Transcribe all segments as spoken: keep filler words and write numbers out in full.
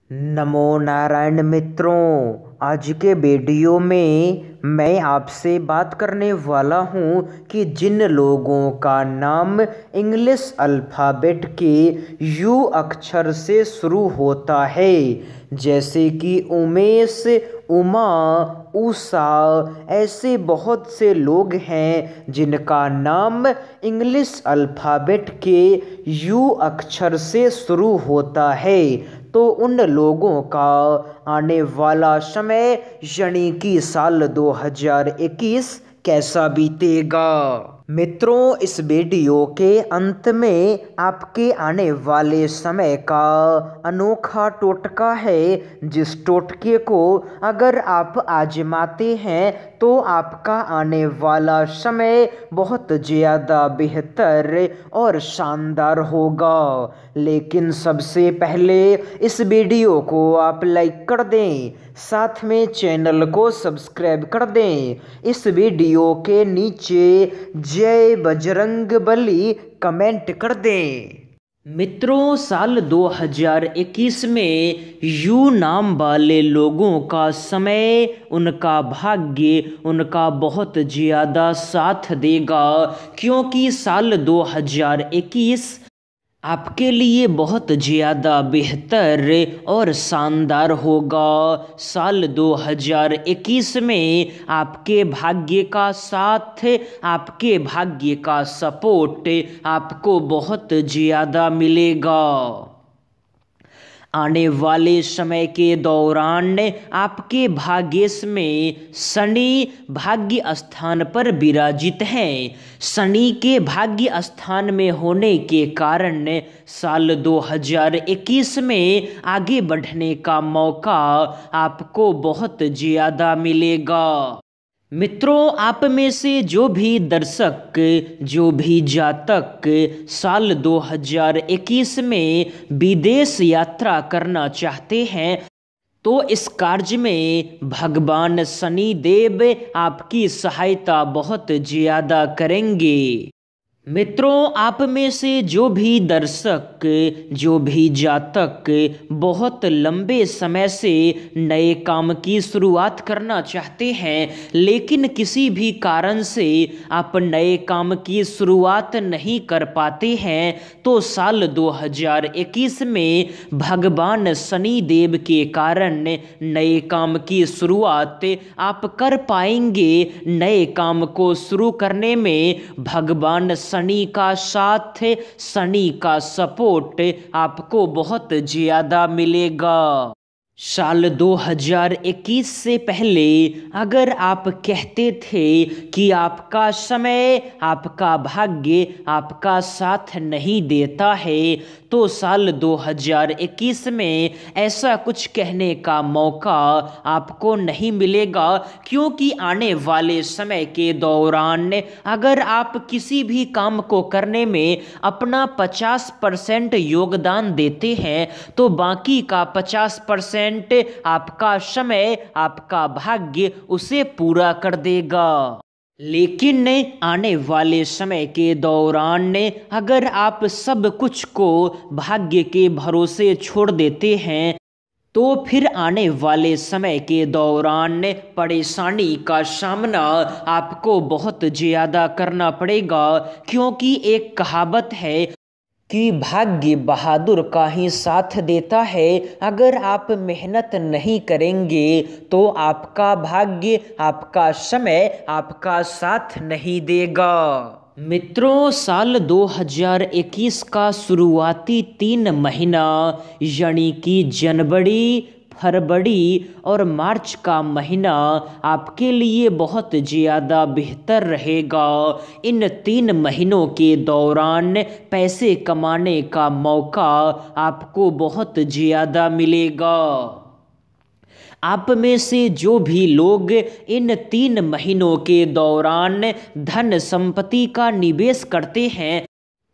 नमो नारायण मित्रों, आज के वीडियो में मैं आपसे बात करने वाला हूँ कि जिन लोगों का नाम इंग्लिश अल्फ़ाबेट के यू अक्षर से शुरू होता है, जैसे कि उमेश, उमा, उषा, ऐसे बहुत से लोग हैं जिनका नाम इंग्लिश अल्फ़ाबेट के यू अक्षर से शुरू होता है। तो उन लोगों का आने वाला समय यानी कि साल दो हज़ार इक्कीस कैसा बीतेगा। मित्रों, इस वीडियो के अंत में आपके आने वाले समय का अनोखा टोटका है, जिस टोटके को अगर आप आजमाते हैं तो आपका आने वाला समय बहुत ज़्यादा बेहतर और शानदार होगा। लेकिन सबसे पहले इस वीडियो को आप लाइक कर दें, साथ में चैनल को सब्सक्राइब कर दें। इस वीडियो के नीचे जय बजरंगबली कमेंट कर दें। मित्रों, साल दो हज़ार इक्कीस में यू नाम वाले लोगों का समय, उनका भाग्य उनका बहुत ज़्यादा साथ देगा, क्योंकि साल दो हज़ार इक्कीस आपके लिए बहुत ज़्यादा बेहतर और शानदार होगा। साल दो हज़ार इक्कीस में आपके भाग्य का साथ, आपके भाग्य का सपोर्ट आपको बहुत ज़्यादा मिलेगा। आने वाले समय के दौरान आपके भाग्येश में शनि भाग्य स्थान पर विराजित हैं। शनि के भाग्य स्थान में होने के कारण साल दो हज़ार इक्कीस में आगे बढ़ने का मौका आपको बहुत ज़्यादा मिलेगा। मित्रों, आप में से जो भी दर्शक, जो भी जातक साल दो हज़ार इक्कीस में विदेश यात्रा करना चाहते हैं तो इस कार्य में भगवान शनि देव आपकी सहायता बहुत ज़्यादा करेंगे। मित्रों, आप में से जो भी दर्शक, जो भी जातक बहुत लंबे समय से नए काम की शुरुआत करना चाहते हैं, लेकिन किसी भी कारण से आप नए काम की शुरुआत नहीं कर पाते हैं, तो साल दो हज़ार इक्कीस में भगवान शनि देव के कारण नए काम की शुरुआत आप कर पाएंगे। नए काम को शुरू करने में भगवान शनि का साथ, शनि का सपोर्ट आपको बहुत ज़्यादा मिलेगा। साल दो हज़ार इक्कीस से पहले अगर आप कहते थे कि आपका समय, आपका भाग्य आपका साथ नहीं देता है, तो साल दो हज़ार इक्कीस में ऐसा कुछ कहने का मौका आपको नहीं मिलेगा, क्योंकि आने वाले समय के दौरान अगर आप किसी भी काम को करने में अपना पचास परसेंट योगदान देते हैं तो बाकी का पचास परसेंट आपका समय, आपका भाग्य उसे पूरा कर देगा। लेकिन आने वाले समय के दौरान अगर आप सब कुछ को भाग्य के भरोसे छोड़ देते हैं तो फिर आने वाले समय के दौरान परेशानी का सामना आपको बहुत ज़्यादा करना पड़ेगा, क्योंकि एक कहावत है कि भाग्य बहादुर का ही साथ देता है। अगर आप मेहनत नहीं करेंगे तो आपका भाग्य, आपका समय आपका साथ नहीं देगा। मित्रों, साल दो हज़ार इक्कीस का शुरुआती तीन महीना यानी कि जनवरी, फरवरी और मार्च का महीना आपके लिए बहुत ज़्यादा बेहतर रहेगा। इन तीन महीनों के दौरान पैसे कमाने का मौका आपको बहुत ज़्यादा मिलेगा। आप में से जो भी लोग इन तीन महीनों के दौरान धन संपत्ति का निवेश करते हैं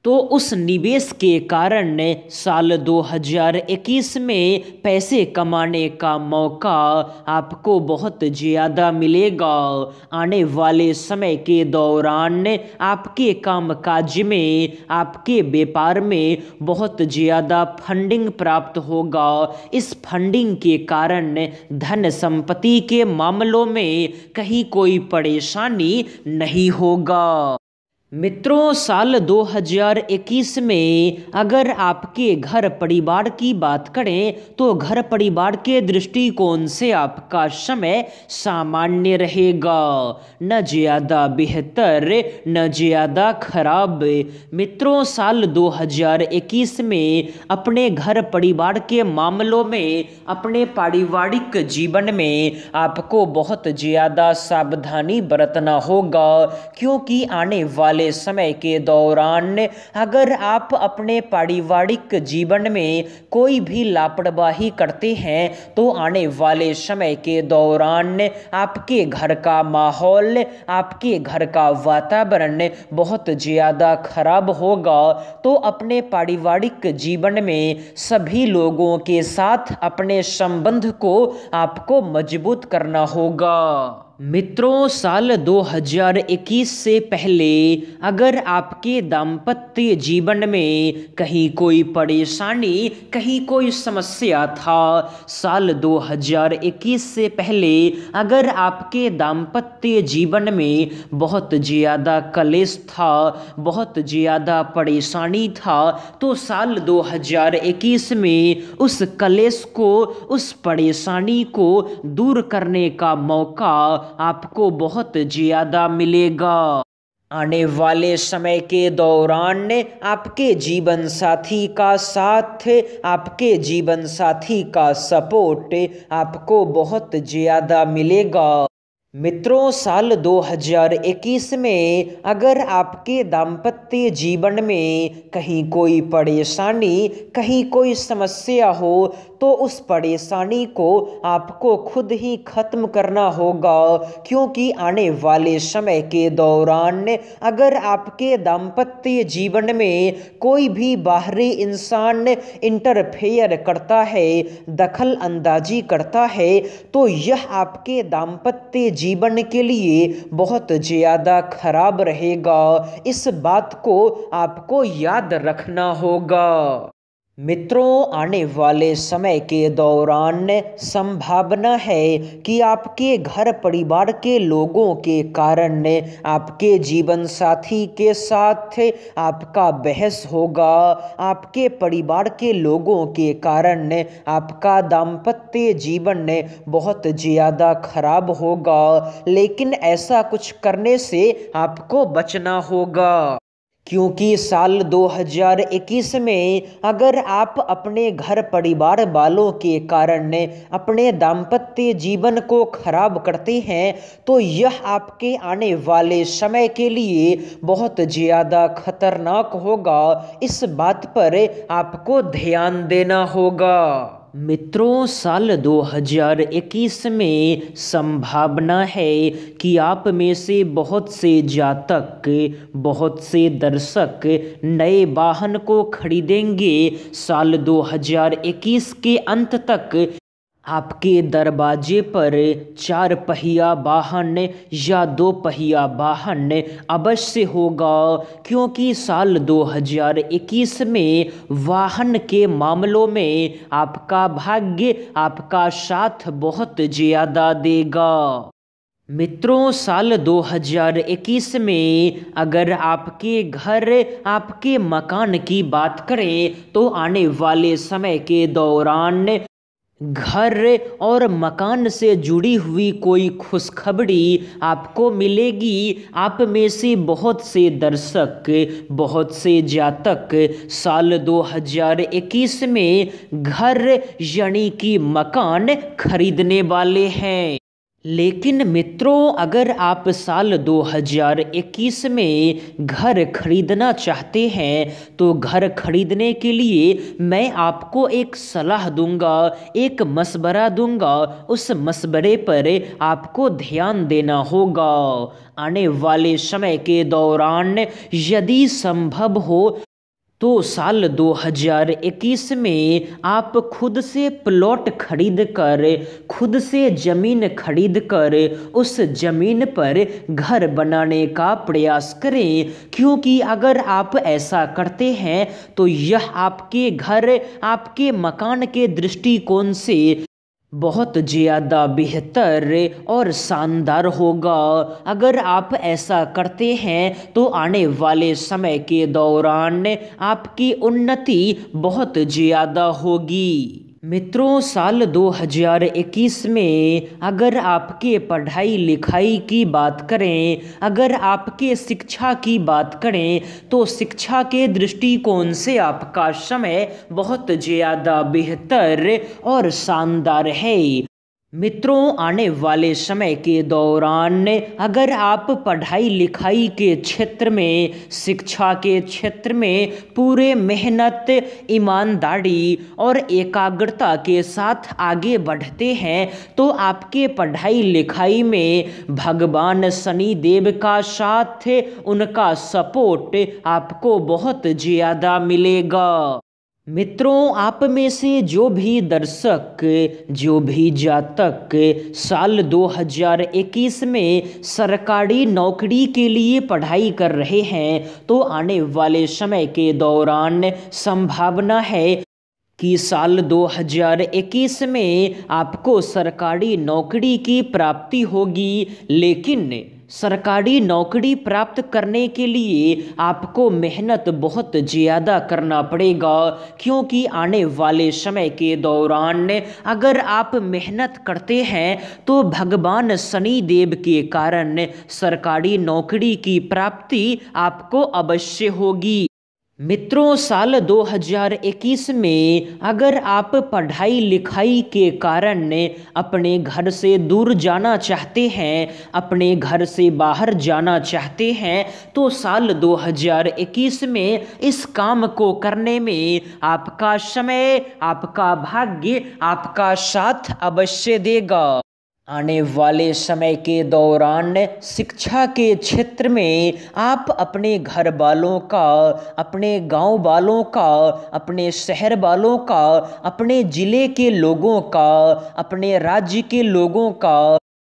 तो उस निवेश के कारण साल दो हज़ार इक्कीस में पैसे कमाने का मौका आपको बहुत ज़्यादा मिलेगा। आने वाले समय के दौरान आपके कामकाज में, आपके व्यापार में बहुत ज़्यादा फंडिंग प्राप्त होगा। इस फंडिंग के कारण धन संपत्ति के मामलों में कहीं कोई परेशानी नहीं होगा। मित्रों, साल दो हज़ार इक्कीस में अगर आपके घर परिवार की बात करें तो घर परिवार के दृष्टिकोण से आपका समय सामान्य रहेगा, न ज़्यादा बेहतर न ज़्यादा खराब। मित्रों, साल दो हज़ार इक्कीस में अपने घर परिवार के मामलों में, अपने पारिवारिक जीवन में आपको बहुत ज़्यादा सावधानी बरतना होगा, क्योंकि आने वाले समय के दौरान अगर आप अपने पारिवारिक जीवन में कोई भी लापरवाही करते हैं तो आने वाले समय के दौरान आपके घर का माहौल, आपके घर का वातावरण बहुत ज़्यादा खराब होगा। तो अपने पारिवारिक जीवन में सभी लोगों के साथ अपने संबंध को आपको मजबूत करना होगा। मित्रों, साल दो हज़ार इक्कीस से पहले अगर आपके दाम्पत्य जीवन में कहीं कोई परेशानी, कहीं कोई समस्या था, साल दो हज़ार इक्कीस से पहले अगर आपके दाम्पत्य जीवन में बहुत ज़्यादा कलेश था, बहुत ज़्यादा परेशानी था, तो साल दो हज़ार इक्कीस में उस कलेश को, उस परेशानी को दूर करने का मौका आपको बहुत ज़्यादा मिलेगा। आने वाले समय के दौरान आपके जीवन साथी का साथ, आपके जीवन साथी का सपोर्ट आपको बहुत ज़्यादा मिलेगा। मित्रों, साल दो हज़ार इक्कीस में अगर आपके दाम्पत्य जीवन में कहीं कोई परेशानी, कहीं कोई समस्या हो तो उस परेशानी को आपको खुद ही खत्म करना होगा, क्योंकि आने वाले समय के दौरान अगर आपके दाम्पत्य जीवन में कोई भी बाहरी इंसान इंटरफेयर करता है, दखल अंदाजी करता है, तो यह आपके दाम्पत्य जीवन के लिए बहुत ज़्यादा खराब रहेगा। इस बात को आपको याद रखना होगा। मित्रों, आने वाले समय के दौरान संभावना है कि आपके घर परिवार के लोगों के कारण आपके जीवन साथी के साथ आपका बहस होगा। आपके परिवार के लोगों के कारण आपका दाम्पत्य जीवन बहुत ज़्यादा खराब होगा, लेकिन ऐसा कुछ करने से आपको बचना होगा, क्योंकि साल दो हज़ार इक्कीस में अगर आप अपने घर परिवार वालों के कारण अपने दाम्पत्य जीवन को खराब करते हैं तो यह आपके आने वाले समय के लिए बहुत ज़्यादा खतरनाक होगा। इस बात पर आपको ध्यान देना होगा। मित्रों, साल दो हज़ार इक्कीस में संभावना है कि आप में से बहुत से जातक, बहुत से दर्शक नए वाहन को खरीदेंगे। साल दो हज़ार इक्कीस के अंत तक आपके दरवाजे पर चार पहिया वाहन या दो पहिया वाहन अवश्य होगा, क्योंकि साल दो हज़ार इक्कीस में वाहन के मामलों में आपका भाग्य आपका साथ बहुत ज़्यादा देगा। मित्रों, साल दो हज़ार इक्कीस में अगर आपके घर, आपके मकान की बात करें तो आने वाले समय के दौरान घर और मकान से जुड़ी हुई कोई खुशखबरी आपको मिलेगी। आप में से बहुत से दर्शक, बहुत से जातक साल दो हज़ार इक्कीस में घर यानी कि मकान खरीदने वाले हैं। लेकिन मित्रों, अगर आप साल दो हज़ार इक्कीस में घर खरीदना चाहते हैं तो घर खरीदने के लिए मैं आपको एक सलाह दूंगा, एक मशवरा दूंगा। उस मशवरे पर आपको ध्यान देना होगा। आने वाले समय के दौरान यदि संभव हो तो साल दो हज़ार इक्कीस में आप खुद से प्लॉट खरीद कर, खुद से ज़मीन खरीद कर उस ज़मीन पर घर बनाने का प्रयास करें, क्योंकि अगर आप ऐसा करते हैं तो यह आपके घर, आपके मकान के दृष्टिकोण से बहुत ज़्यादा बेहतर और शानदार होगा। अगर आप ऐसा करते हैं तो आने वाले समय के दौरान आपकी उन्नति बहुत ज़्यादा होगी। मित्रों, साल दो हज़ार इक्कीस में अगर आपके पढ़ाई लिखाई की बात करें, अगर आपके शिक्षा की बात करें तो शिक्षा के दृष्टिकोण से आपका समय बहुत ज़्यादा बेहतर और शानदार है। मित्रों, आने वाले समय के दौरान अगर आप पढ़ाई लिखाई के क्षेत्र में, शिक्षा के क्षेत्र में पूरे मेहनत, ईमानदारी और एकाग्रता के साथ आगे बढ़ते हैं तो आपके पढ़ाई लिखाई में भगवान शनि देव का साथ, उनका सपोर्ट आपको बहुत ज़्यादा मिलेगा। मित्रों, आप में से जो भी दर्शक, जो भी जातक साल दो हज़ार इक्कीस में सरकारी नौकरी के लिए पढ़ाई कर रहे हैं तो आने वाले समय के दौरान संभावना है कि साल दो हज़ार इक्कीस में आपको सरकारी नौकरी की प्राप्ति होगी। लेकिन सरकारी नौकरी प्राप्त करने के लिए आपको मेहनत बहुत ज़्यादा करना पड़ेगा, क्योंकि आने वाले समय के दौरान अगर आप मेहनत करते हैं तो भगवान शनि देव के कारण सरकारी नौकरी की प्राप्ति आपको अवश्य होगी। मित्रों, साल दो हज़ार इक्कीस में अगर आप पढ़ाई लिखाई के कारण अपने घर से दूर जाना चाहते हैं, अपने घर से बाहर जाना चाहते हैं तो साल दो हज़ार इक्कीस में इस काम को करने में आपका समय, आपका भाग्य आपका साथ अवश्य देगा। आने वाले समय के दौरान शिक्षा के क्षेत्र में आप अपने घर वालों का, अपने गांव वालों का, अपने शहर वालों का, अपने ज़िले के लोगों का, अपने राज्य के लोगों का,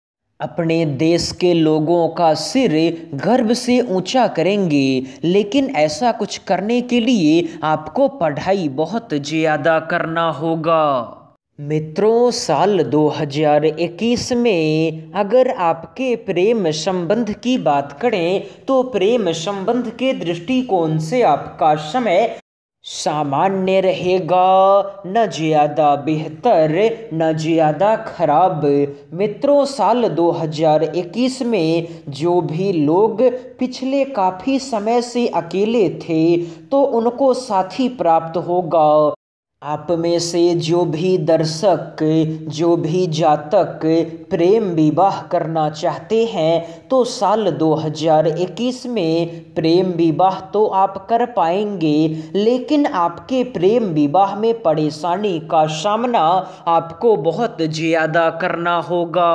अपने देश के लोगों का सिर गर्व से ऊंचा करेंगे। लेकिन ऐसा कुछ करने के लिए आपको पढ़ाई बहुत ज़्यादा करना होगा। मित्रों, साल दो हज़ार इक्कीस में अगर आपके प्रेम संबंध की बात करें तो प्रेम संबंध के दृष्टिकोण से आपका समय सामान्य रहेगा, न ज़्यादा बेहतर न ज़्यादा खराब। मित्रों, साल दो हज़ार इक्कीस में जो भी लोग पिछले काफ़ी समय से अकेले थे तो उनको साथी प्राप्त होगा। आप में से जो भी दर्शक, जो भी जातक प्रेम विवाह करना चाहते हैं तो साल दो हज़ार इक्कीस में प्रेम विवाह तो आप कर पाएंगे, लेकिन आपके प्रेम विवाह में परेशानी का सामना आपको बहुत ज़्यादा करना होगा।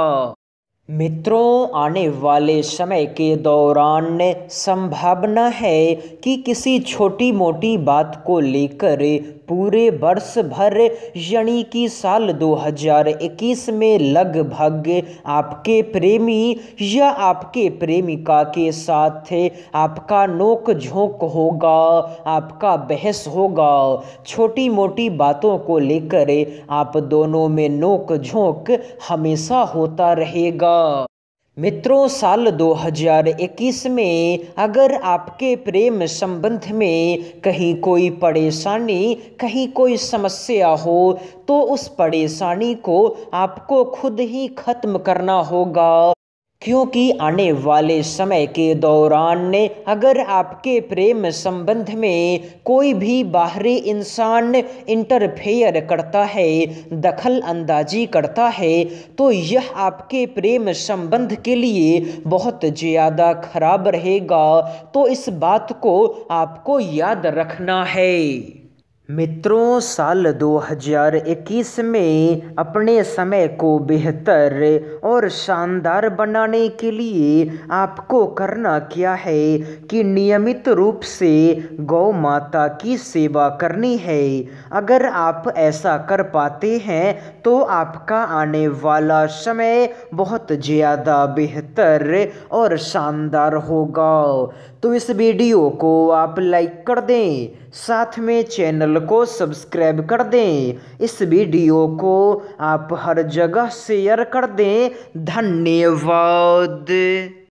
मित्रों, आने वाले समय के दौरान संभावना है कि किसी छोटी मोटी बात को लेकर पूरे वर्ष भर यानी कि साल दो हज़ार इक्कीस में लगभग आपके प्रेमी या आपके प्रेमिका के साथ आपका नोक झोंक होगा, आपका बहस होगा। छोटी मोटी बातों को लेकर आप दोनों में नोक झोंक हमेशा होता रहेगा। मित्रों, साल दो हज़ार इक्कीस में अगर आपके प्रेम संबंध में कहीं कोई परेशानी, कहीं कोई समस्या हो तो उस परेशानी को आपको खुद ही खत्म करना होगा, क्योंकि आने वाले समय के दौरान अगर आपके प्रेम संबंध में कोई भी बाहरी इंसान इंटरफेयर करता है, दखल अंदाजी करता है तो यह आपके प्रेम संबंध के लिए बहुत ज़्यादा खराब रहेगा। तो इस बात को आपको याद रखना है। मित्रों, साल दो हज़ार इक्कीस में अपने समय को बेहतर और शानदार बनाने के लिए आपको करना क्या है कि नियमित रूप से गौ माता की सेवा करनी है। अगर आप ऐसा कर पाते हैं तो आपका आने वाला समय बहुत ज़्यादा बेहतर और शानदार होगा। तो इस वीडियो को आप लाइक कर दें, साथ में चैनल को सब्सक्राइब कर दें। इस वीडियो को आप हर जगह शेयर कर दें। धन्यवाद।